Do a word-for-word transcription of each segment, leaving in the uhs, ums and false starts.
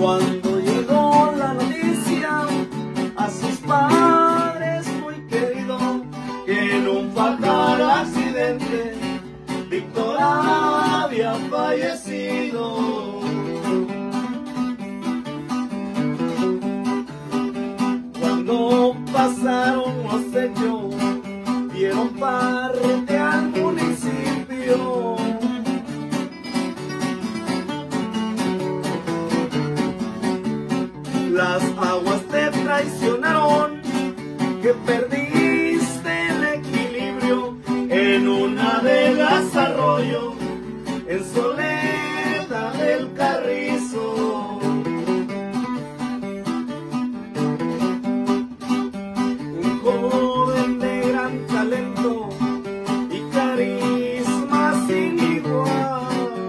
Cuando llegó la noticia a sus padres muy queridos que en un fatal accidente Víctor había fallecido. Cuando pasaron los hechos, dieron parte al municipio. Las aguas te traicionaron, que perdiste el equilibrio en una de las arroyos, en Soledad del Carrizo. Un joven de gran talento y carisma sin igual.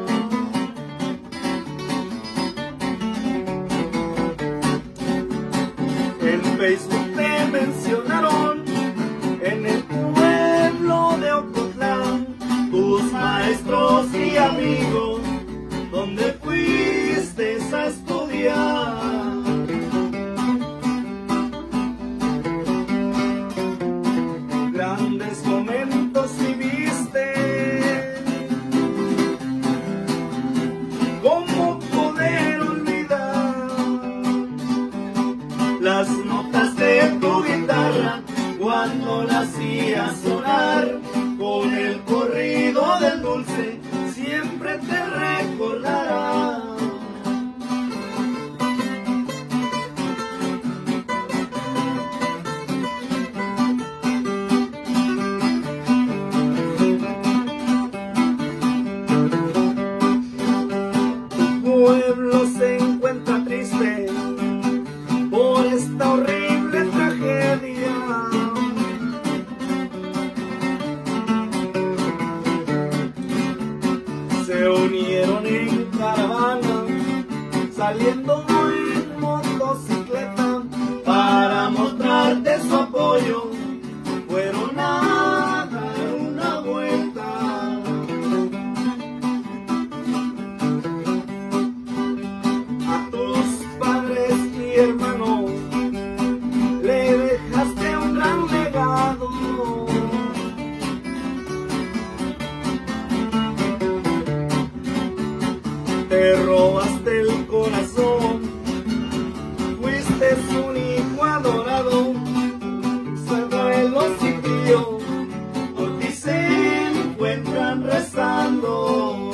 En Facebook te mencionaron, en el pueblo de Ocotlán, tus maestros y amigos, donde fuiste a estudiar. Grandes momentos viviste, ¿cómo poder olvidar las notas de tu guitarra cuando la hacías sonar con el corrido del dulce? Siempre te recordará. Tu pueblo se encuentra triste por esta horrible tragedia. Se unieron en caravana, saliendo en motocicleta, para mostrarte su apoyo. Fueron a dar una vuelta. A tus padres y hermanos le dejaste un gran legado. Te robaste el corazón, fuiste un hijo adorado. Suegros y tíos por ti se encuentran rezando.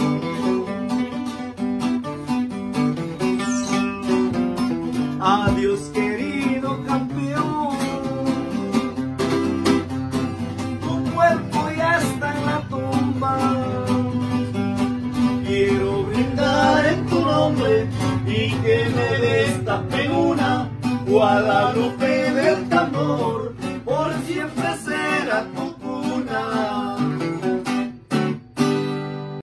Adiós, querido campeón, tu cuerpo ya está en la tumba. Quiero brindar en tu nombre y que me destapen una Guadalupe.